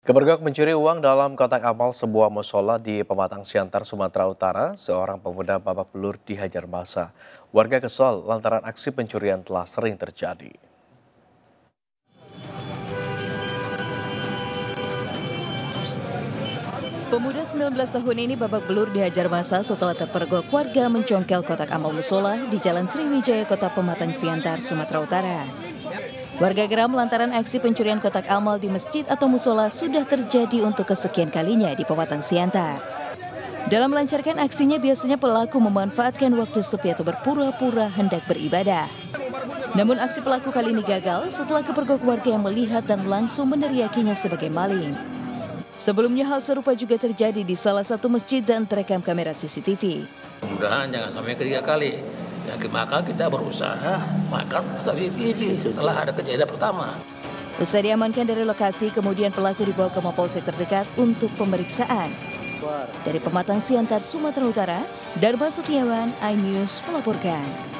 Kepergok mencuri uang dalam kotak amal sebuah musola di Pematang Siantar, Sumatera Utara. Seorang pemuda babak belur dihajar massa. Warga kesal lantaran aksi pencurian telah sering terjadi. Pemuda 19 tahun ini babak belur dihajar massa setelah terpergok warga mencongkel kotak amal musola di Jalan Sriwijaya, Kota Pematang Siantar, Sumatera Utara. Warga geram lantaran aksi pencurian kotak amal di masjid atau musola sudah terjadi untuk kesekian kalinya di Pematang Siantar. Dalam melancarkan aksinya, biasanya pelaku memanfaatkan waktu sepi atau berpura-pura hendak beribadah. Namun aksi pelaku kali ini gagal setelah kepergok warga yang melihat dan langsung meneriakinya sebagai maling. Sebelumnya hal serupa juga terjadi di salah satu masjid dan terekam kamera CCTV. Mudah-mudahan jangan sampai ketiga kali. Maka kita berusaha makan CCTV setelah ada kejadian pertama. Usai diamankan dari lokasi, kemudian pelaku dibawa ke Mapolsek terdekat untuk pemeriksaan. Dari Pematang Siantar, Sumatera Utara, Dharma Setiawan, iNews melaporkan.